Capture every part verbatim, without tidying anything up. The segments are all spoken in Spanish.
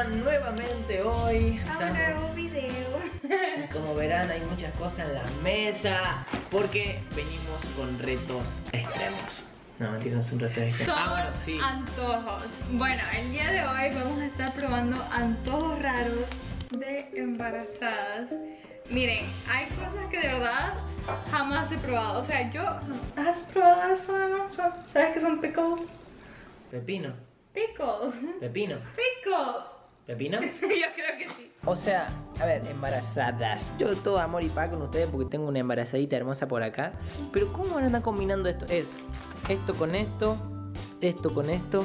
nuevamente hoy. A un nuevo video. Y como verán hay muchas cosas en la mesa porque venimos con retos extremos. No, mentira, no es un reto extremo. Son Ah, bueno, sí. antojos. Bueno, el día de hoy vamos a estar probando antojos raros de embarazadas. Miren, hay cosas que de verdad jamás he probado. O sea, yo... ¿Has probado eso, no? ¿Sabes qué son pickles? Pepino. Pickles. Pepino. Pickles. ¿Pepino? Yo creo que sí. O sea, a ver, embarazadas. Yo todo amor y paz con ustedes porque tengo una embarazadita hermosa por acá. Pero ¿cómo van a andar combinando esto? Es esto con esto, esto con esto.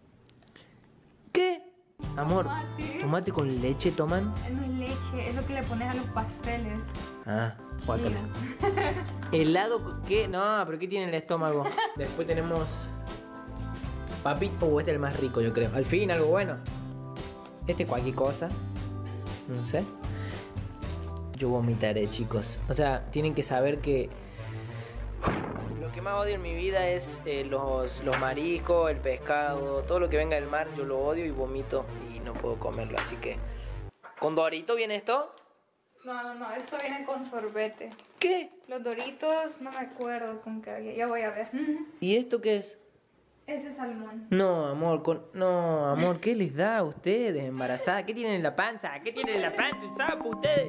¿Qué? Amor, Tomate. tomate con leche toman. No es leche, es lo que le pones a los pasteles. Ah, guácala. Helado, ¿qué? No, pero ¿qué tiene en el estómago? Después tenemos papito. Uh, este es el más rico, yo creo. Al fin, algo bueno. Este cualquier cosa. No sé. Yo vomitaré, chicos. O sea, tienen que saber que lo que más odio en mi vida es eh, los, los mariscos, el pescado, todo lo que venga del mar. Yo lo odio y vomito y no puedo comerlo. Así que... ¿Con Dorito viene esto? No, no, no, esto viene con sorbete. ¿Qué? Los Doritos, no me acuerdo con qué había. Ya voy a ver. ¿Y esto qué es? Ese es salmón. No, amor, con... no, amor, ¿qué les da a ustedes embarazadas? ¿Qué tienen en la panza? ¿Qué tienen en la panza? ¿Un sapo ustedes?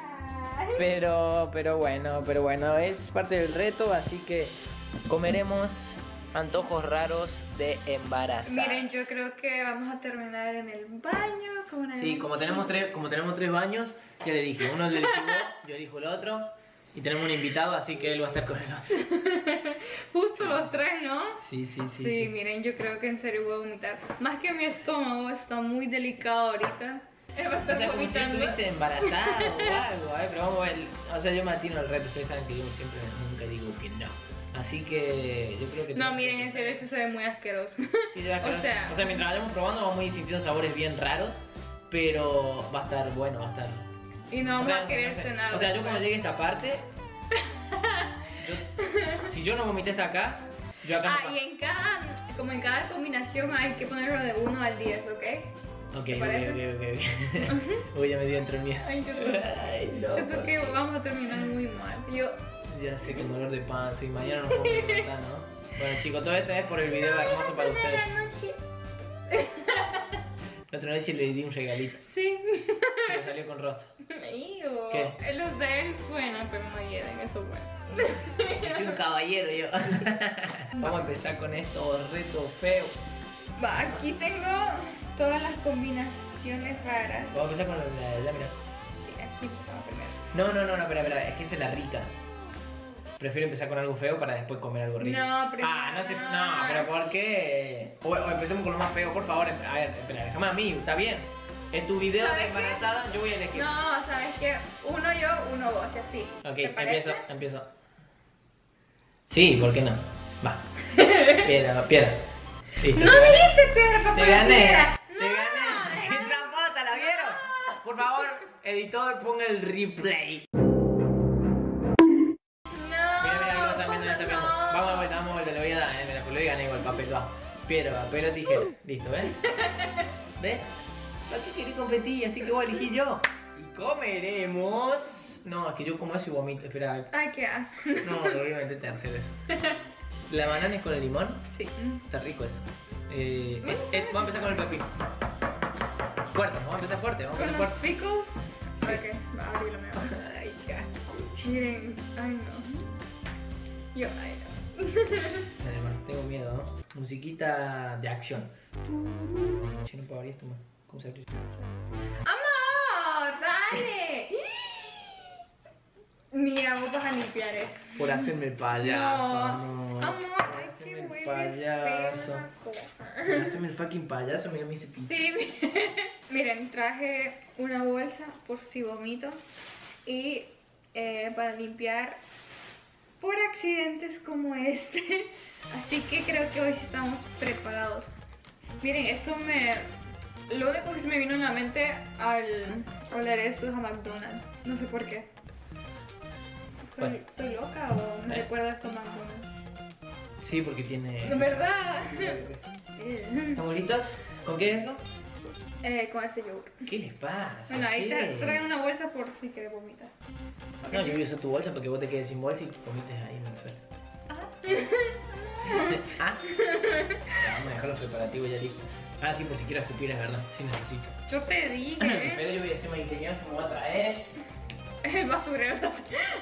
Pero, pero bueno, pero bueno, es parte del reto, así que comeremos antojos raros de embarazadas. Miren, yo creo que vamos a terminar en el baño con una... Sí, como tenemos tres, como tenemos tres baños, ya le dije, uno le elijo yo, yo elijo el otro, y tenemos un invitado, así que él va a estar con el otro. Justo los tres, ¿no? Sí, sí, sí. Sí, sí. miren, yo creo que en serio voy a vomitar. Más que mi estómago está muy delicado ahorita. Él va a O estar sea, como si vomitando. estuviese embarazada o algo, ¿eh? Pero vamos a ver, o sea, yo me atino al reto, ustedes saben que yo siempre nunca digo que no. Así que yo creo que... No, miren, en serio, esto se ve muy asqueroso. Sí, se va a O sea- o sea, mientras vayamos probando vamos a ir sintiendo sabores bien raros, pero va a estar bueno, va a estar... Y no vamos O sea, a querer no sé. cenar. O sea, yo después. cuando llegue a esta parte, yo- si yo no vomité hasta acá, yo acá Ah, no y en cada, como en cada combinación hay que ponerlo de uno al diez, ¿ok? Ok, ¿te ok, parece? ok, ok, ok. Uy, ya me dio entre el miedo. Ay, yo también. Ay, no. Siento que vamos a terminar muy mal. Yo... Ya sé que el dolor de panza y mañana nos podemos levantar, ¿no? Bueno, chicos, todo esto es por el video hermoso para ustedes. La otra noche le di un regalito, Sí. pero salió con rosa. Iu. ¿Qué? Los de él suenan, pero no hieren, eso bueno. Soy un caballero yo. Vamos a empezar con estos retos feos. Va, aquí tengo todas las combinaciones raras. Vamos a empezar con la, la, la mira. Sí, aquí empezamos primero. No, no, no, no, espera, espera, es que esa es la rica. Prefiero empezar con algo feo para después comer algo rico. No, primero. Ah, no sé, no, pero ¿por qué? O, o empecemos con lo más feo, por favor. A ver, espera, déjame a mí, está bien. En tu video de ¿Sabes qué? embarazada yo voy a elegir. No, ¿sabes qué? Uno yo, uno vos, y así. Ok, ¿Te parece? empiezo, empiezo. Sí, ¿por qué no? Va. Piedra, piedra. Listo. ¡No me diste piedra, papá! Te gané, piedra. te No, gané. ¡Qué deja- tramposa, la vieron! Por favor, editor, ponga el replay. No, Mira, mira, no está viendo, no está viendo. no. Vamos a vuelta, vamos a vuelta, le voy a dar, eh, mira, pues le gané igual, papel, va. Piedra, papel o tijera. Listo, ¿ves? ¿Ves? ¿Para qué querés competir? Así que voy a elegir yo. Y comeremos... No, es que yo como eso y vomito, espera. Ay, qué asco. No, lo voy a meter tercero eso. ¿La banana es con el limón? Sí. Está rico eso. Eh, No eh, sé. eh, vamos a empezar con el pepino. Fuerte, vamos a empezar fuerte, vamos a Con empezar los fuerte. pickles. Ok, va a abrir lo mío. Ay, qué asco. Miren, ay no. Yo, ay no. Dale, hermano, tengo miedo, ¿no? Musiquita de acción. Che, no puedo abrir esto más. ¿Cómo se abre esto? ¡Amor! ¡Dale! Mira, vos vas a limpiar esto. Por hacerme el payaso, no. Amor, Por es que hacerme el huele payaso. feo la cosa. Por hacerme el fucking payaso, mira, me hice pizza. Sí, miren. Miren, traje una bolsa por si vomito y eh, para limpiar por accidentes como este. Así que creo que hoy sí estamos preparados. Miren, esto me... Lo único que se me vino en la mente al oler esto es a McDonald's. No sé por qué. ¿Soy, Bueno. ¿Estoy loca o me Eh. recuerda esto a McDonald's? Sí, porque tiene... ¿De verdad? ¿Estamos listos? ¿Con qué es eso? eh, con ese yogur. ¿Qué les pasa? Bueno, ahí che? te trae una bolsa por si quieres vomitar. No, yo voy a usar tu bolsa para que vos te quedes sin bolsa y vomites ahí en el suelo. Ah. ¿Ah? Vamos a dejar los preparativos ya listos. Ah, sí, por si quiero escupir, es verdad. Sí necesito. Yo te dije. Pero yo voy a ser más ingenioso, me voy a traer. El basurero.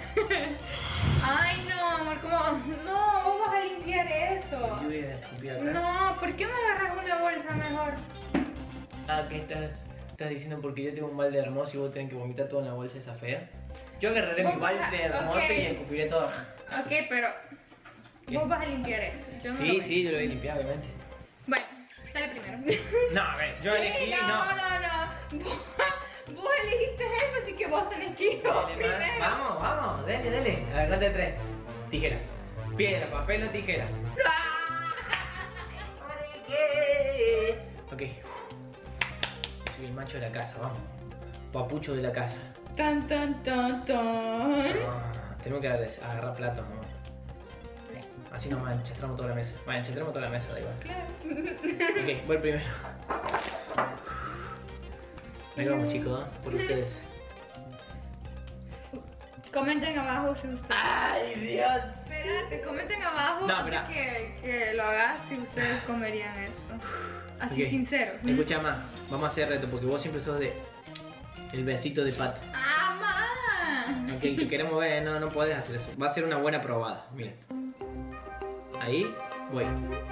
Ay, no, amor, ¿cómo? No, vos vas a limpiar eso. Yo voy a escupir acá. No, ¿por qué no agarras una bolsa mejor? Ah, ¿qué estás, estás diciendo? Porque yo tengo un balde hermoso y vos tenés que vomitar todo en la bolsa esa fea. Yo agarraré Vos mi vas a- balde hermoso ok. y escupiré todo. Ok, pero ¿Qué? vos vas a limpiar eso. Yo no lo Sí, voy. sí, yo lo voy a limpiar, obviamente. Bueno, dale primero. No, a ver, yo Sí, elegí, no, no. no, no. Vos, vos elegiste eso, así que vos tenés que ir vos Dale, primero. más. Vamos, vamos, dale, dale. Agarrate tres. Tijera. Piedra, papel o tijera. Ok. Soy el macho de la casa, vamos. Papucho de la casa. Tan, tan, tan, tan. Ah, tenemos que agarrar, agarrar platos, amor. Así nomás, enchestramos toda la mesa. Bueno, enchestramos toda la mesa, da igual. Claro. Ok, voy primero. Ahí vamos, chicos, ¿eh? Por ustedes. Comenten abajo si ustedes. ¡Ay, Dios! Espérate, comenten abajo No, antes espera. que, que lo hagas si ustedes comerían esto. Así Ok. sinceros. Escucha más, vamos a hacer reto porque vos siempre sos de el besito de pato. ¡Ah, ma! Ok, que queremos ver, no, no podés hacer eso. Va a ser una buena probada, miren. Ahí voy.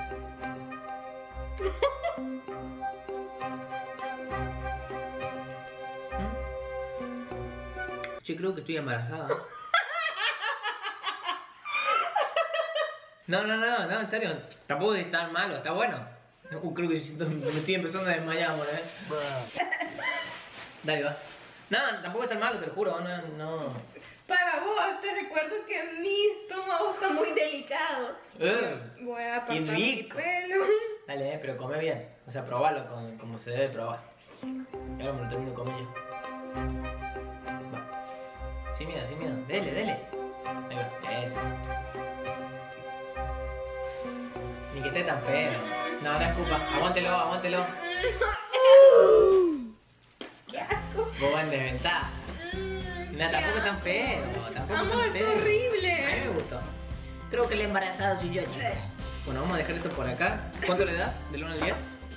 Yo creo que estoy embarazada. No, no, no, no, en serio. Tampoco es tan malo, está bueno. Uh, creo que siento- me estoy empezando a desmayar, amor, ¿eh? Dale, va. No, tampoco es tan malo, te lo juro, no, no. Para vos, te recuerdo que mi estómago está muy delicado. Eh, Voy a apartar y mi rico. pelo. Dale, eh, pero come bien. O sea, probalo con, como se debe probar. Y ahora me lo termino de comer yo. Va. Sin miedo, sin miedo. Dele, dele. Ahí va. Eso. Ni que esté tan feo. No, no escupa. Aguántelo, aguántelo. Vos vas en desventaja. No, tampoco es tan feo. Tampoco es Amor, tan es feo. A mí horrible. me gustó. Creo que el embarazado soy yo, chicos. Bueno, vamos a dejar esto por acá. ¿Cuánto le das? ¿Del uno al diez?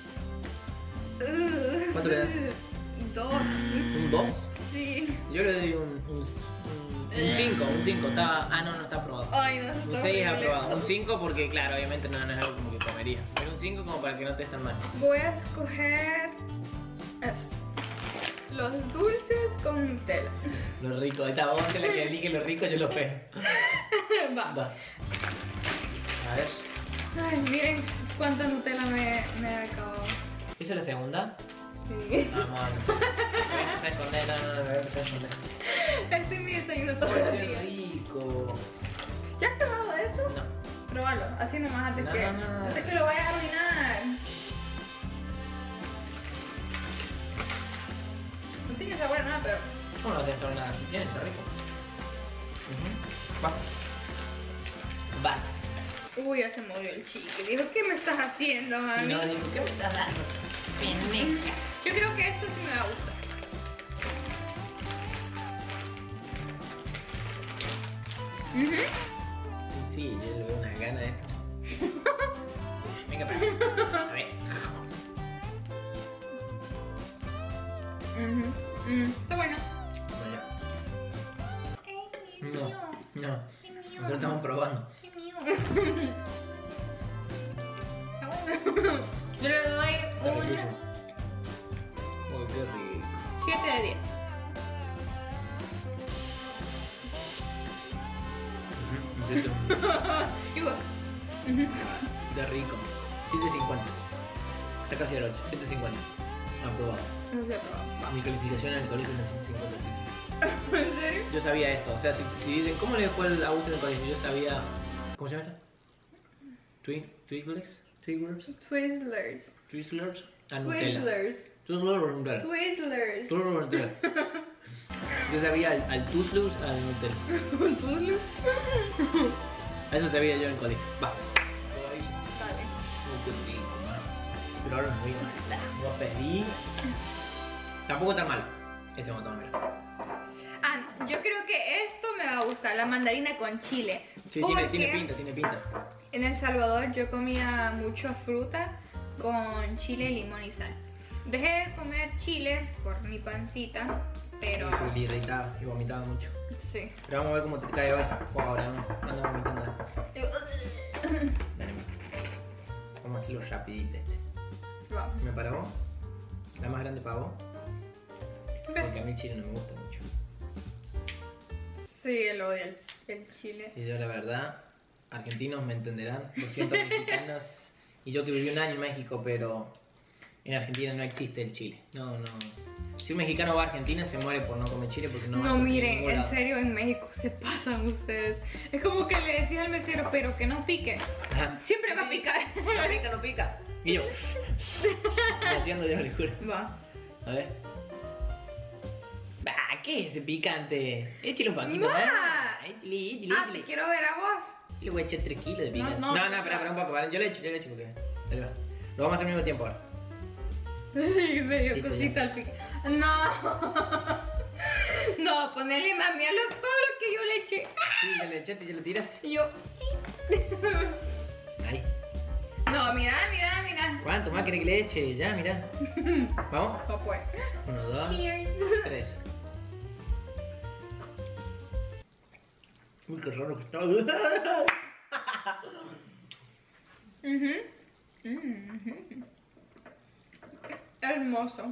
¿Cuánto le das? Dos. ¿Un dos? Sí. Yo le doy un un cinco, un cinco. Está, ah, no, no está aprobado. Ay, no, eso Un está seis es horrible. aprobado. Un cinco porque, claro, obviamente no, no es algo como que comería. Pero un cinco como para que no te tan mal. Voy a escoger esto. Los dulces con Nutella. Lo rico. Ahí está, vos que la que elige lo rico, yo lo feo. Va. Va. A ver. Ay, miren cuánta Nutella me, me he acabado. ¿Esa es la segunda? Sí. Vamos, no sé. Me voy a empezar a esconder, no, no, no, me voy a empezar a esconder. Este es mi desayuno todos ¡Ay, los qué días. rico! ¿Ya has probado eso? No. Pruébalo, así nomás antes, No, que, no, no. antes que lo vayas a arruinar. No tiene sabor a nada, pero... ¿Cómo no tienes nada? Si tiene, está rico. Ujú. Va. Vas. Uy, ya se murió el chique. Dijo, ¿qué me estás haciendo, Si mami? no, digo, ¿qué me estás dando? Pendeja. Yo creo que esto sí me va a gustar. Ujú. Sí, yo le veo unas ganas de esto. Venga para acá. A ver. Ujú. Mm, está bueno. Bueno, no, no. Nosotros estamos probando. Está bueno. Yo le doy Está un riquísimo. Uy, qué rico. siete de diez. Ujú, un siete. Igual. Qué rico. siete cincuenta. Está casi al ocho. siete cincuenta. Aprobado. No sé, pero Mi calificación en el colegio es siete cincuenta. Sí. va. ¿En serio? Yo sabía esto. O sea, si, si dicen, ¿cómo le fue el Augusto en el colegio? Yo sabía. ¿Cómo se llama esta? Twi- Twiglers? Twiglers? Twizzlers. Twizzlers. Ah, Nutella. Twizzlers. Twizzlers o Nutella. Twizzlers. Twizzlers o Nutella. Yo sabía al, al Twizzlers al Nutella. Twizzlers. A eso sabía yo en el colegio. Va. Dale. Oh, qué rico, man. pero ahora me voy a matar. Voy a pedir. Tampoco tan mal. Este vamos a tomar. Ah, yo creo que esto me va a gustar, la mandarina con chile. Sí, tiene, tiene pinta, tiene pinta. En El Salvador yo comía mucha fruta con chile, limón y sal. Dejé de comer chile por mi pancita, pero... Me irritaba y vomitaba mucho. Sí. Pero vamos a ver cómo te cae hoy. O ahora no, ando vomitando. Dale, vamos a hacerlo rapidito este. Vamos. ¿Me para vos? La más grande para vos. Porque a mí el chile no me gusta mucho. Sí, el odio el, el chile. Sí, yo la verdad, argentinos me entenderán, lo siento mexicanos, y yo que viví un año en México, pero en Argentina no existe el chile. No, no. Si un mexicano va a Argentina se muere por no comer chile porque no va No, a conseguir miren, ningún en lado. serio, en México se pasan ustedes. Es como que le decías al mesero, pero que no pique. Ajá. Siempre va a picar. No pica, no pica. Y yo, haciendo yo le juro. Va. A ver. Bah, ¿qué es ese picante? Échale un poquito Ma. más. Échale, échale, Ah, te échale. quiero ver a vos. Le voy a echar tres kilos de picante. No, No, no. no, espera, espera un poco, ¿vale? Yo le echo, yo le echo porque. Dale, va. Lo vamos a hacer al mismo tiempo ahora. Me dio Listo, cosita ya. al pique. No. No, ponele más. Mira lo, todo lo que yo le eché. Sí, ya le echaste y ya lo tiraste. Y yo. Ahí. No, mira, mira, mira. ¿Cuánto más querés que le eche? Ya, mira. Vamos. No fue. Uno, dos, Cheers. tres. Uy, qué raro que está. Ujú. Ujú. Hermoso.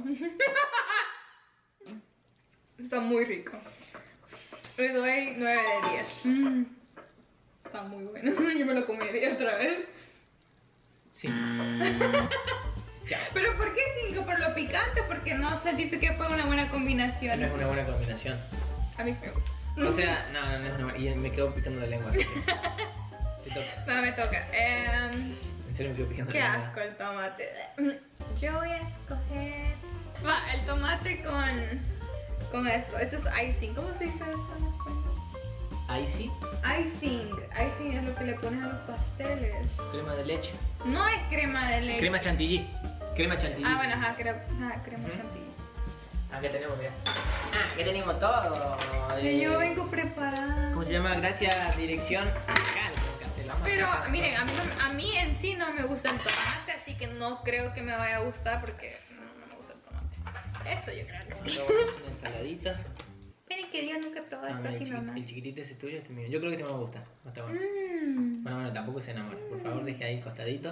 Está muy rico. Le doy nueve de diez. Mm. Está muy bueno. Yo me lo comería otra vez. Sí. Chao. ¿Pero por qué cinco? ¿Por lo picante? Porque no sentiste que fue una buena combinación. No es una buena combinación. A mí sí me gusta. O sea, no, no, no es una buena. Y me quedo picando la lengua. Así que... Te toca. No, me toca. Em, En serio me quedo picando qué la lengua. asco el tomate. Yo voy a escoger... Va, el tomate con... Con esto. Esto es icing. ¿Cómo se dice eso en español? Ahí sí, Icing. Icing es lo que le pones a los pasteles. crema de leche. No es crema de leche. Crema chantilly. Crema chantilly. Ah, bueno, ajá, crema, ajá, crema Ujú. chantilly. Acá tenemos, mira. Ah, acá tenemos todo. Sí, Eh, yo vengo preparada. ¿Cómo se llama? Gracias, dirección. Acá lo tengo que hacer. la vamos a Pero hacer. miren, a mí, no- a mí en sí no me gusta el tomate, así que no creo que me vaya a gustar porque no, no me gusta el tomate. Eso yo creo que sí. Luego vamos a hacer una ensaladita. Miren que yo nunca he probado Ah, esto mira, el, así chiqui- nomás. el chiquitito ese es tuyo, este es mío. Yo creo que este me va a gustar. Va a estar bueno. Mmm. Bueno, bueno, tampoco se enamore. Por favor, deje ahí costadito.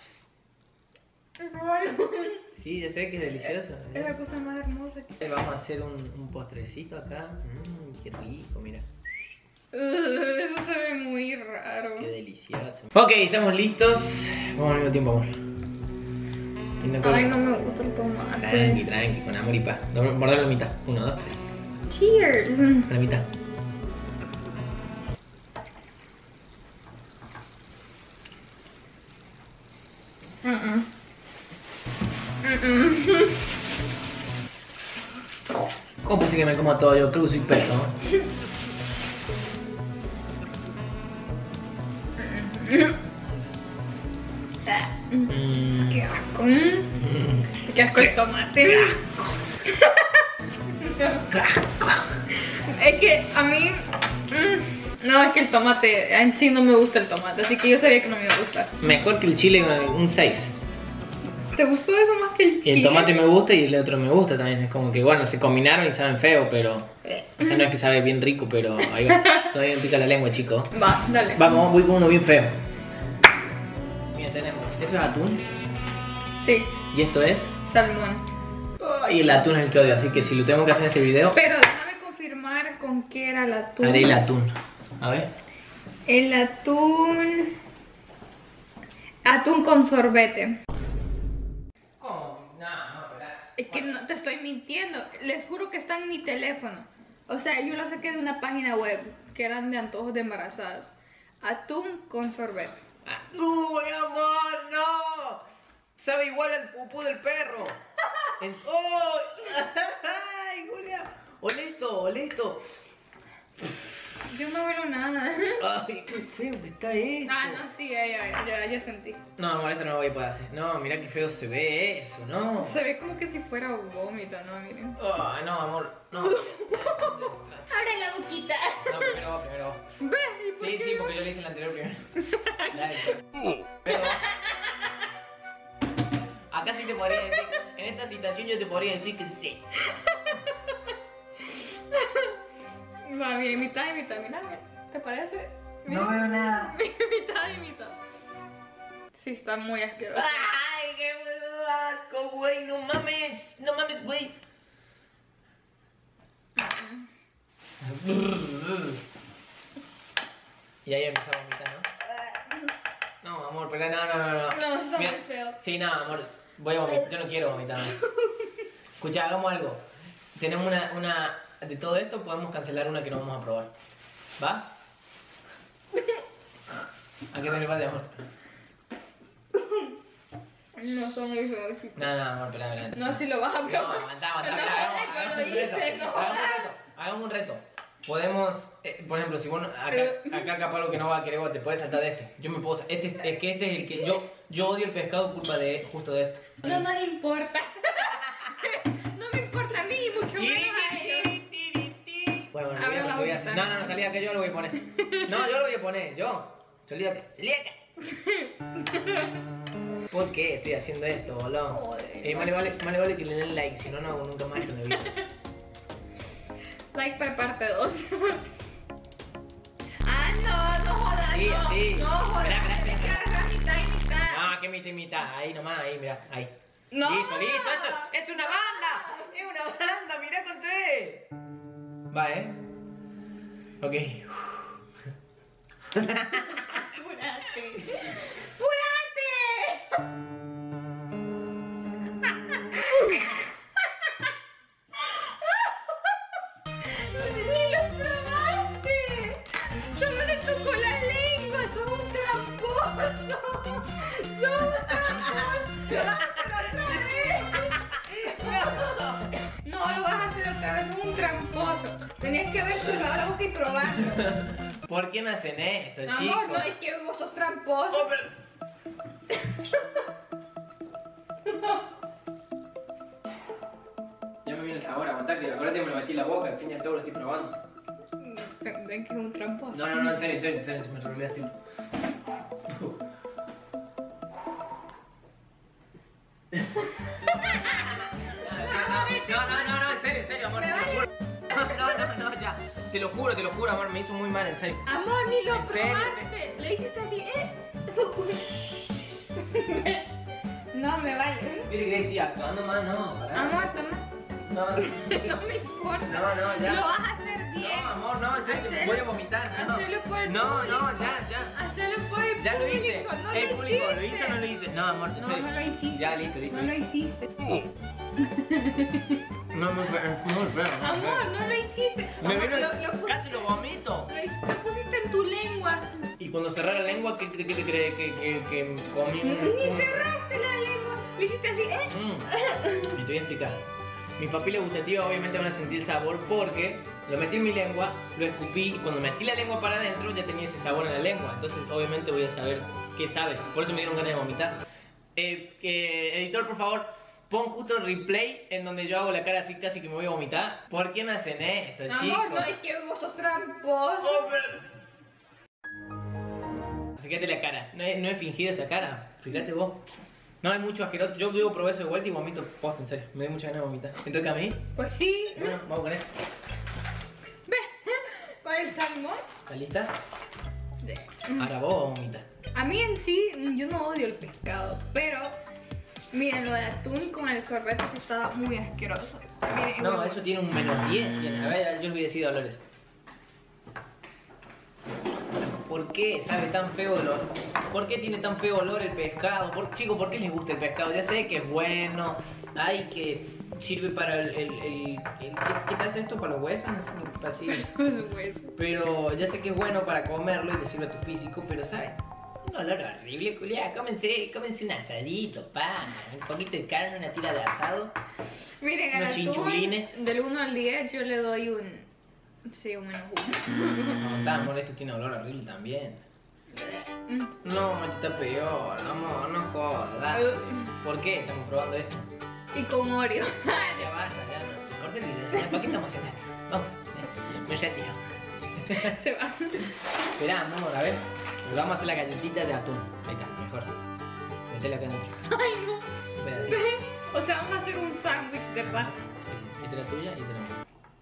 Sí, yo sé que es delicioso. Es la cosa más hermosa que... Vamos a hacer un, un postrecito acá. Mmm, qué rico, mira. Uh, eso se ve muy raro. Qué delicioso. Ok, estamos listos. Vamos al mismo tiempo, amor. Y no creo- Ay, no me gusta el tomate. Tranqui, tranqui, con amor y paz. Doble- Morder la mitad. Uno, dos, tres. Cheers. La mitad. Mm-mm. Mm-mm. ¿Cómo puse que me como todo? Yo creo que soy perro, ¿no? Mm. Qué asco. Mm. Qué asco el tomate. Es que a mí... mm, no, es que el tomate, en sí no me gusta el tomate, así que yo sabía que no me iba a gustar. Mejor que el chile, un seis. ¿Te gustó eso más que el Y chile? el tomate me gusta y el otro me gusta también. Es como que, bueno, se combinaron y saben feo, pero... Eh. O sea, no es que sabe bien rico, pero ahí va. Todavía me pica la lengua, chico. Va, dale. Vamos, voy con uno bien feo. Mira, tenemos... Esto es atún Sí, y esto es... salmón. Y el atún es el que odio, así que si lo tengo que hacer en este video, Pero déjame confirmar con qué era el atún. haré el atún. A ver. El atún... Atún con sorbete. ¿Cómo? No, no, espera. Es que no te estoy mintiendo. Les juro que está en mi teléfono. O sea, yo lo saqué de una página web que eran de antojos de embarazadas. Atún con sorbete. Ah. ¡Uy, amor, no! Sabe igual al pupú del perro. En- ¡Oh! ¡Ay, Julia! Olé esto, olé esto. Yo no veo nada. Ay, qué feo que está esto. Ah, no, sí, ya, ya, ya, ya sentí. No, amor, esto no lo voy a poder hacer. No, mirá qué feo se ve eso, no. Se ve como que si fuera vómito, ¿no? Miren. Ay, no, amor, no. Abre la boquita. No, primero vos, primero vos. Ve, ¿y por Sí, qué sí, no? porque yo le hice el anterior primero. Dale. Pero acá sí te podría decir, en esta situación yo te podría decir que sí. Va, miren, mitad y mitad, mira, ¿te parece? Mira, No veo nada. mitad y mitad. Sí, está muy asqueroso. Ay, qué boludo asco, güey, no mames, no mames, güey. Y ahí empezamos a vomitar, ¿no? No, amor, pero no, no, no, no. No, está muy Mira, feo. Sí, no, amor, voy a vomitar, yo no quiero vomitar. Escucha, hagamos algo. Tenemos una, una, de todo esto podemos cancelar una que no vamos a probar. ¿Va? ¿A qué te me de amor? No, está muy feo. chico. No, no, amor, espera, espera. No, si lo vas a No, probar. aguantá, aguantá. No, hagamos- yo hagamos lo un reto, hice, no. Hagamos un reto, hagamos un reto. Podemos, eh, por ejemplo, si vos no- acá, Pero- acá capaz lo que no va a querer, vos te puedes saltar de este. Yo me puedo sa- este es, es que este es el que yo, yo odio el pescado culpa de justo de este. No nos importa. No me importa a mí, mucho menos a ellos. Bueno, bueno, Abre mira lo la que voy a boquita. hacer. No, no, no, salí acá, yo lo voy a poner. No, yo lo voy a poner, yo. Salí acá, salí acá. ¿Por qué estoy haciendo esto, boludo? Joder. Eh, más le vale, más le vale que le den like, si no, no hago nunca más esto en la vida. Like para parte dos. Ah, no, no jodas. Sí, no, sí. No jodas. Esperá, esperá, Tienes que esperá. agarrar mitad y mitad. No, que mitad y mitad, ahí nomás, ahí, mira, ahí. No. Listo, listo, eso, es una banda, es una banda, mirá con té. Va, ¿eh? Ok. Apúrate. ¡Apúrate! ¡Ni lo probaste! ¡Solo le tocó la lengua! ¡Sos un tramposo! ¡Sos un tramposo! ¡Lo vas a hacer otra vez! No lo vas a hacer otra vez, sos un tramposo. Tenías que haber cerrado la boca y probarlo. ¿Por qué me hacen esto, chicos? Amor, no, es que vos sos tramposo. Oh, pero- Ya me viene el sabor, aguantá, que acuérdate que me lo metí en la boca, al fin y al cabo lo estoy probando. Ven que es un tramposo. No, no, no, en serio, en serio, en serio, se me revolvió este. No, no, no, no, en serio, en serio, amor, te lo juro. No, no, no, ya. Te lo juro, te lo juro, amor, me hizo muy mal, en serio. Amor, ni lo ¿En serio? probaste. Le hiciste así, ¿eh? No me vale. Mire que estoy actuando más, no, pará. Amor, toma. No, no, No me importa. no, no, ya. Lo vas a hacer bien. No, amor, no, en serio, Hacelo- voy a vomitar. No, hacelo por el no, no, público. ya, ya. Hacelo por el Ya lo hice. público. No El lo público, ¿lo hiciste. hice o no lo hice? No, amor, en No, serio. no lo hiciste. Ya, listo, listo. No lo listo. hiciste. No, muy feo, muy feo. Amor, no lo hiciste. Me Amor, vino el- lo, lo pusiste, casi lo vomito. lo, hic- lo pusiste en tu lengua. Y cuando cerré la lengua, ¿qué, qué, qué te crees? Que, que, que comí un... Ni un- cerraste la lengua. Le hiciste así, ¿eh? Mm. Y te voy a explicar. Mis papilas gustativas obviamente van a sentir el sabor porque lo metí en mi lengua, lo escupí y cuando metí la lengua para adentro ya tenía ese sabor en la lengua. Entonces obviamente voy a saber qué sabe. Por eso me dieron ganas de vomitar. Eh, eh, editor, por favor, pon justo el replay en donde yo hago la cara así casi que me voy a vomitar. ¿Por qué me hacen esto, chicos? Amor, no, es que vos sos tramposo. Fíjate la cara, no he, no he fingido esa cara, fíjate vos. No hay mucho asqueroso, yo digo probé eso de vuelta y vomito post, en serio, me dio mucha ganas de vomitar. ¿Me toca a mí? Pues sí. Bueno, vamos con esto. Ve, para el salmón. ¿Estás lista? de- Ahora vos vomitas. A mí en sí, yo no odio el pescado, pero miren, lo de atún con el sorbete sí estaba muy asqueroso. Miren, No, huevo. eso tiene un menos diez. tiene. A ver, yo olvidé decir dolores. ¿Por qué sabe tan feo olor? ¿Por qué tiene tan feo olor el pescado? ¿Por, chicos, ¿por qué les gusta el pescado? Ya sé que es bueno, hay que sirve para el... el, el- el- ¿qué, ¿Qué te hace esto? ¿Para los huesos? Así. Con su hueso. Pero ya sé que es bueno para comerlo y te sirve a tu físico, pero ¿sabes? Un olor horrible, culiá. Cómense, cómense un asadito, pan, un poquito de carne, una tira de asado. Miren, al Unos atún, chinchulines. del uno al diez yo le doy un Sí, un menos uno. No, está, amor, esto tiene olor horrible también. Mm. No, está peor, amor, no jodas. dale. ¿Por qué estamos probando esto? Y con Oreo. Ya basta, ya no. Corta el video. Ya, ¿para qué estamos haciendo esto? Vamos, me retiro. Se va. Esperá, amor, a ver. Vamos a hacer la galletita de atún. Ahí está, mejor. Metela acá adentro. Ay, no. Un pedacito. Ve. O sea, vamos a hacer un sándwich de paz. Esta es la tuya y esta es la mía.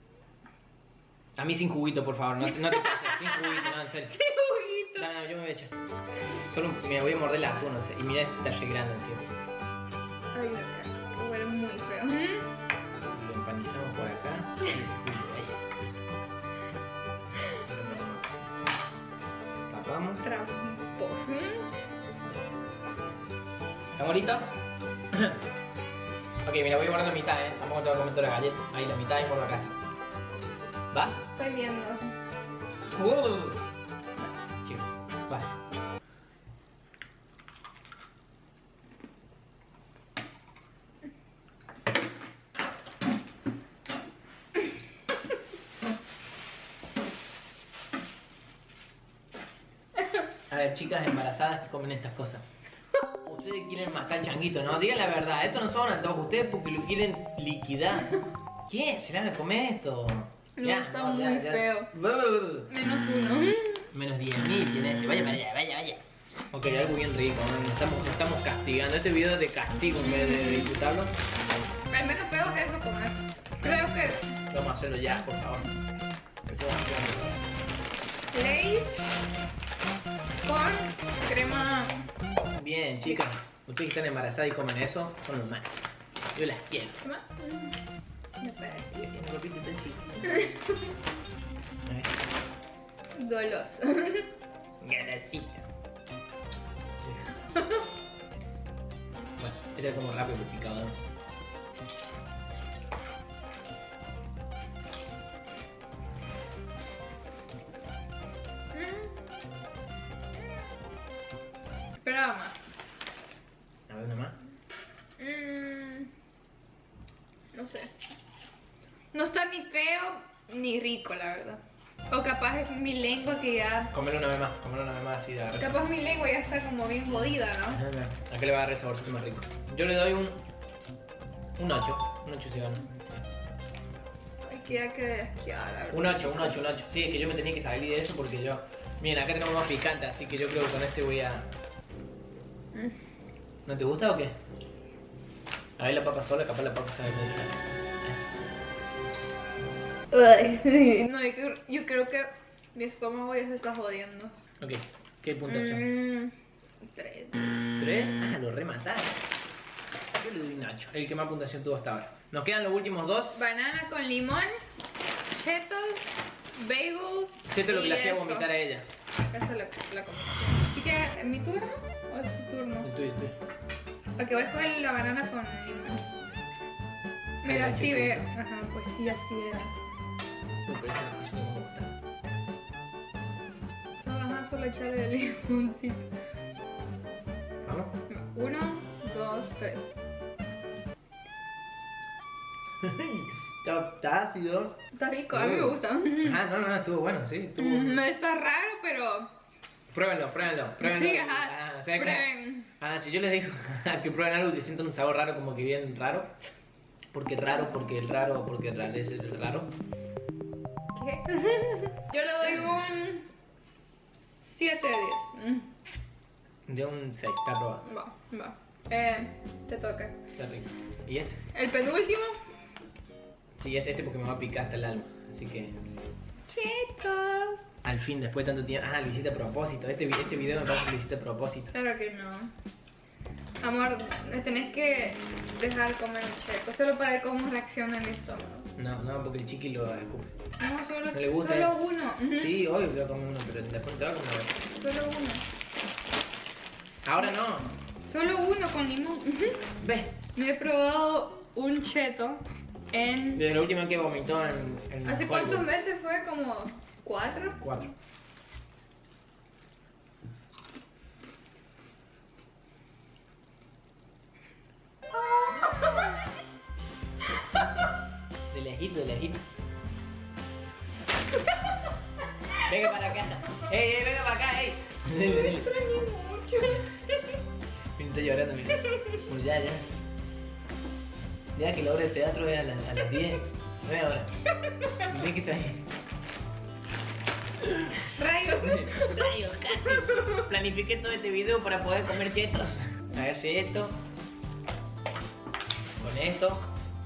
A mí sin juguito, por favor. No, no te pases, sin juguito, no, en serio. ¡Qué juguito! No, no, yo me voy a echar. Solo me voy a morder la atún, no sé. Y mira, este está re grande encima. Ay, no, huele muy feo. Lo empanizamos por acá. Y se jugo, ahí. Tapamos. Tramposo. ¿Está bonito? Ok, mira, voy a guardar la mitad, eh. Tampoco te voy a comer toda la galleta. Ahí, la mitad y por acá. ¿Va? Estoy viendo. Uh. Chico, va. A ver, chicas embarazadas que comen estas cosas. Ustedes quieren matar al changuito, ¿no? Digan la verdad, esto no son antojos, ustedes porque lo quieren liquidar. ¿Quién se le van a comer esto? No, está muy feo. Menos uno. Menos diez mil tiene este. Vaya, vaya, vaya, vaya. Ok, algo bien rico, ¿no? Estamos, estamos castigando. Este video es de castigo en vez de, de disfrutarlo. Al menos feo es eso comer. Creo que Vamos a hacerlo ya, por favor. Eso va a ser Lay's con crema. bien, chicas. Ustedes que están embarazadas y comen eso, son los más. Yo las quiero. ¿Qué más? Me parece. Tiene un golpito tan chiquito. A ver. Goloso. Grasita. Bueno, este es como rápido picado, ¿no? Esperaba más. A ver, una más. Mm, no sé. No está ni feo ni rico, la verdad. O capaz es mi lengua que ya. Cómelo una vez más, cómelo una vez más así de agarrar. Capaz mi lengua ya está como bien jodida, ¿no? Acá le va a dar el saborcito más rico. Yo le doy un. Un ocho. Un ocho se gana. Ay, que ya quedé asqueada, la verdad. Un ocho, un ocho, un ocho. Sí, es que yo me tenía que salir de eso porque yo. Miren, acá tenemos más picante, así que yo creo que con este voy a. ¿No te gusta o qué? A ver la papa sola, capaz la papa sabe muy Ay, no, yo creo, yo creo que mi estómago ya se está jodiendo. Ok, ¿qué puntuación? Mm, tres. ¿Tres? Ah, lo remataron. Yo le doy un ocho. El que más puntuación tuvo hasta ahora. Nos quedan los últimos dos. Banana con limón, chetos, bagels. Esto es lo que y le hacía esto. vomitar a ella. Esta es la, la combinación. Así que, ¿es mi turno o es tu turno? El tuyo, el tuyo. Ok, voy a coger la banana con limón. Mira, Ay, así qué ve. rico. Ajá, pues sí, así era. Uy, pero esa no me gusta. Solo, ajá, solo echarle el limoncito. ¿Vamos? Uno, dos, tres. Está, está ácido. Está rico, a mí me gusta. Ah, no, no, estuvo bueno, sí. Estuvo... Mm, No está raro, pero. Pruébenlo, pruébenlo, pruébenlo. Sí, ajá. Ah, o sea que- Prueben. Ah, si yo les digo que prueben algo que sientan un sabor raro, como que bien raro. Porque raro, porque raro, porque raro, es raro. ¿Qué? Yo le doy un siete de diez. De un seis, está probado. Va, va. Eh, te toca. Está rico. ¿Y este? El penúltimo. Sí, este, este porque me va a picar hasta el alma. Así que, Chetos. al fin, después de tanto tiempo. Ah, lo hiciste a propósito. Este, vi- este video me parece que lo hiciste a propósito. Claro que no. Amor, me tenés que dejar comer un cheto. Solo para ver cómo reacciona mi estómago. No, no, porque el chiqui lo escupe. No, solo, ¿No le gusta? solo uno. Ujú. Sí, hoy voy a comer uno, pero después te va a comer otro. Solo uno. Ahora no. Solo uno con limón. Ujú. Ve. No he probado un cheto en... Desde la última que vomitó en. en ¿Hace Hollywood. cuántos meses fue? ¿Como cuatro? Cuatro. De lejito, de lejito. Venga para acá. Ey, ey, venga para acá, ey. Dale, Me dale. extrañé mucho. Me está llorando, mira. Pues ya, ya. Ya que la hora del teatro es a las, a las diez. nueve horas. Ve que está ahí. Rayos. Rayos, casi. Planifiqué todo este video para poder comer chetos. A ver si esto. Con esto.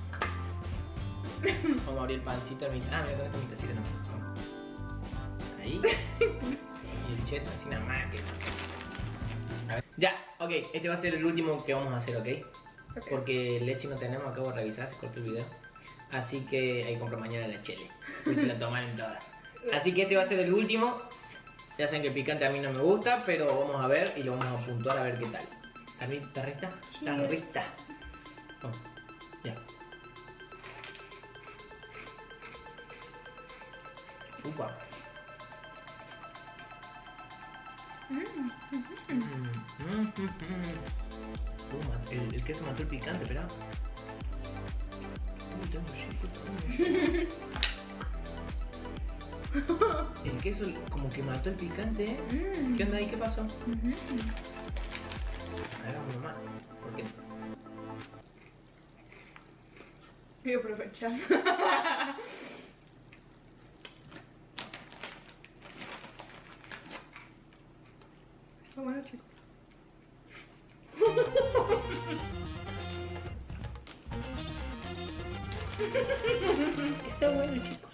Vamos a abrir el pancito al mitad. Ah, mira, con esta mitacita no. Ahí. Y el cheto así nada más. A ver. Ya, ok. Este va a ser el último que vamos a hacer, ¿ok? Ok. Porque leche no tenemos, acabo de revisar, se cortó el video. Así que hay que comprar mañana la chile. Y se la toman en todas. Así que este va a ser el último. Ya saben que el picante a mí no me gusta, pero vamos a ver y lo vamos a puntuar a ver qué tal. ¿Está bien? ¿Está recta? ¿Está Sí. recta? Vamos. Ya. Upa. Mm. Mm, mm, mm, mm. Uh, ma- el, el queso mató el picante, espera. Uy, tengo chico. El queso como que mató el picante, ¿eh? Mm. ¿Qué onda ahí? ¿Qué pasó? Ujú. A ver, vamos más. ¿Por qué? Voy a aprovechar. Está bueno, chicos. Está bueno, chicos.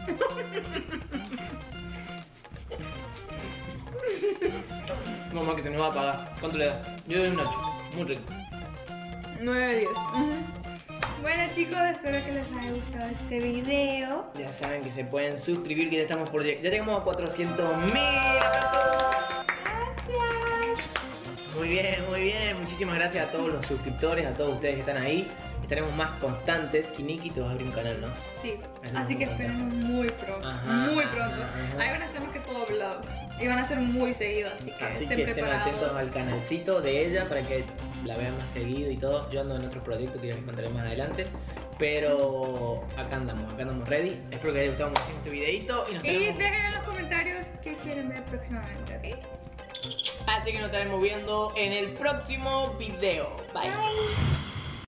Mamá, que se nos va a apagar. ¿Cuánto le da? Yo doy un ocho. Muy rico. nueve de diez. Bueno, chicos, espero que les haya gustado este video. Ya saben que se pueden suscribir, que ya estamos por lleg- ya llegamos a cuatrocientos mil. ¡Aplausos! Gracias. Muy bien, muy bien. Muchísimas gracias a todos los suscriptores, a todos ustedes que están ahí. Estaremos más constantes. Y Nikki te vas a abrir un canal, ¿no? Sí, Eso así me que encanta. esperemos muy pronto. Ajá, muy ajá, pronto. ajá. Ahí van a ser más que todo vlogs. Y van a ser muy seguidos, así que Así estén que estén preparados. atentos al canalcito de ella para que la vean más seguido y todo. Yo ando en otros proyectos que ya les contaré más adelante. Pero acá andamos, acá andamos ready. Espero que les haya gustado muchísimo este videito. Y nos Y estaremos... dejen en los comentarios qué quieren ver próximamente, ¿ok? Así que nos estaremos viendo en el próximo video. Bye. Bye.